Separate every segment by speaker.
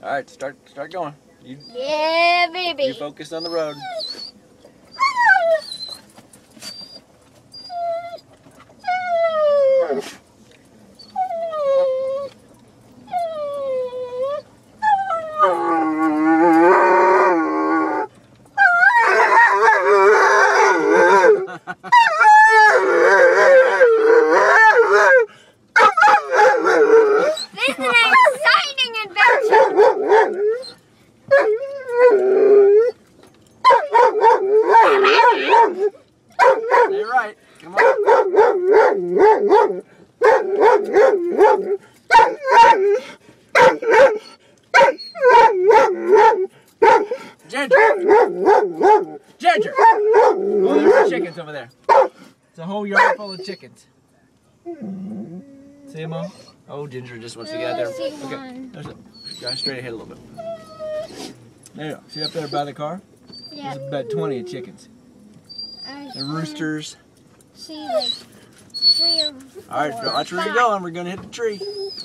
Speaker 1: All right, start going.
Speaker 2: Yeah, baby.
Speaker 1: You focus on the road.
Speaker 2: This is an exciting adventure.
Speaker 1: Stay right. Come on. Ginger! Ginger! Oh, there's the chickens over there. It's a whole yard full of chickens. See them all? Oh, Ginger just wants to get out there. Okay, there's a guy straight ahead a little bit. There you go. See up there by the car?
Speaker 2: Yeah.
Speaker 1: There's about 20 chickens. And roosters.
Speaker 2: See like 3 or 4.
Speaker 1: All right, watch where you're going. We're going to hit the tree.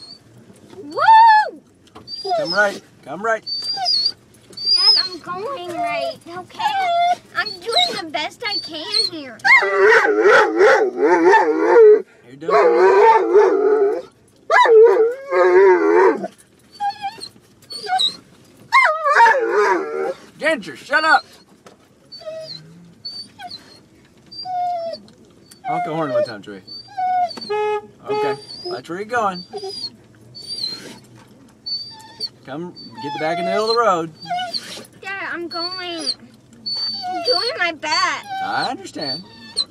Speaker 2: Woo!
Speaker 1: Come right. Come right.
Speaker 2: Dad, I'm going right, okay? I'm doing the best I can here.
Speaker 1: You're doing it. Ginger, shut up. Honk a horn one time, Trey. Okay, watch where you're going. Come, get back in the middle of the road.
Speaker 2: Dad, I'm going. I'm doing my best.
Speaker 1: I understand.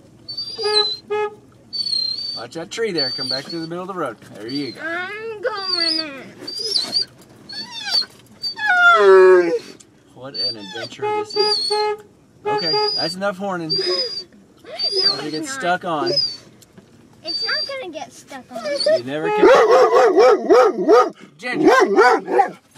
Speaker 1: Watch that tree there. Come back to the middle of the road. There you go.
Speaker 2: I'm going in.
Speaker 1: What an adventure this is. Okay, that's enough horning.
Speaker 2: No,
Speaker 1: It gets
Speaker 2: not.
Speaker 1: stuck on.
Speaker 2: It's not gonna get stuck on.
Speaker 1: You never can. Ginger.